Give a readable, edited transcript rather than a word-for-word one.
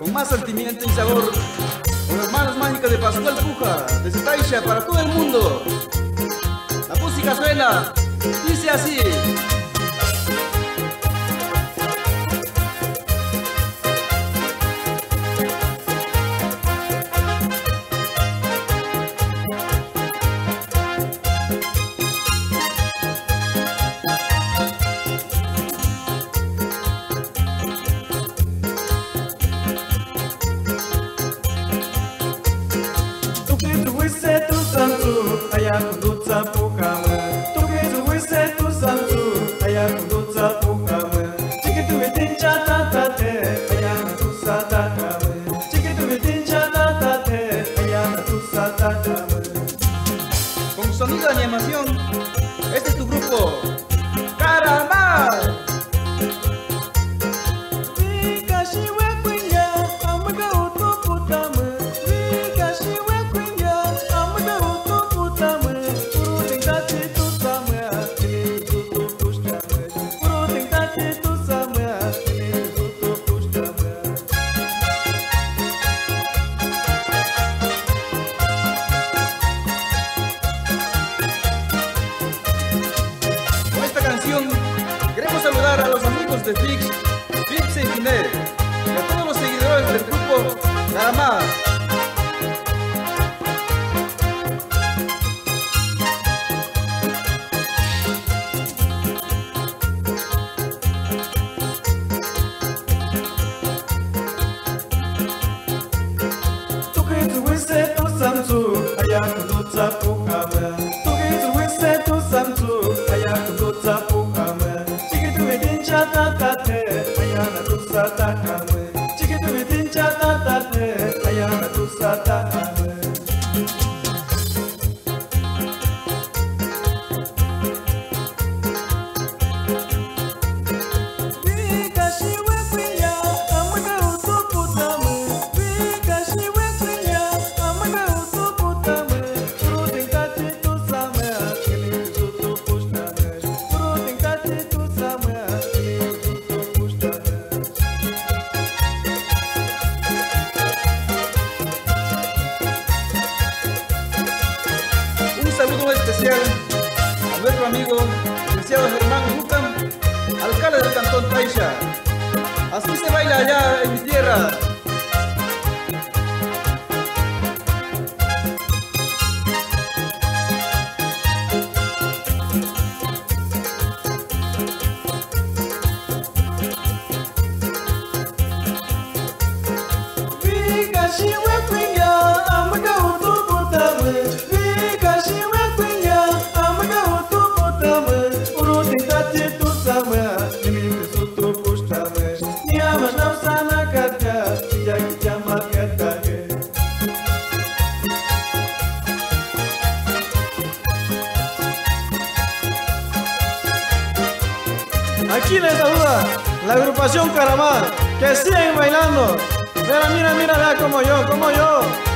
con más sentimiento y sabor, con las manos mágicas de Pascual Puja, desde Taisha para todo el mundo. La música suena, dice así. Ayah kundutsa pukama, tukizu wise tu santu. Ayah kundutsa pukama, chikitu vitincha tatate. Ayah natusa takama, chikitu vitincha tatate. Ayah natusa takama. Con sonido de animación, este es tu grupo, Karama. Queremos saludar a los amigos de Fix y Finet y a todos los seguidores del grupo Karama. Tukizu wise tu santu, ayah kundutsa pukama. Tukizu wise tu santu, ayah kundutsa pukama. Chikitu vitincha tatate, ayah natusa takama. Chikitu vitincha tatate, ayah natusa takama. Un saludo especial a nuestro amigo, licenciado Germán Bucam, alcalde del cantón Taisha. Así se baila allá en mi tierra. Aquí les saluda la agrupación Karama, que siguen bailando. Mira, mira, mira, vea como yo.